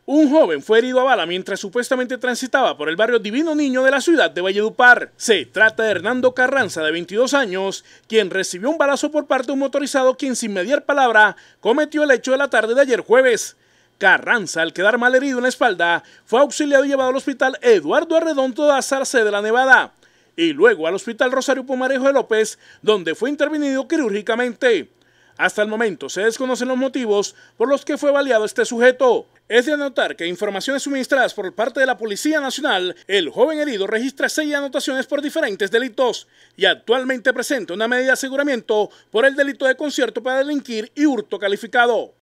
Un joven fue herido a bala mientras supuestamente transitaba por el barrio Divino Niño de la ciudad de Valledupar. Se trata de Hernando Carranza, de 22 años, quien recibió un balazo por parte de un motorizado quien sin mediar palabra cometió el hecho de la tarde de ayer jueves. Carranza, al quedar mal herido en la espalda, fue auxiliado y llevado al hospital Eduardo Arredondo de Azarce de la Nevada y luego al hospital Rosario Pomarejo de López, donde fue intervenido quirúrgicamente. Hasta el momento se desconocen los motivos por los que fue baleado este sujeto. Es de anotar que informaciones suministradas por parte de la Policía Nacional, el joven herido registra 6 anotaciones por diferentes delitos y actualmente presenta una medida de aseguramiento por el delito de concierto para delinquir y hurto calificado.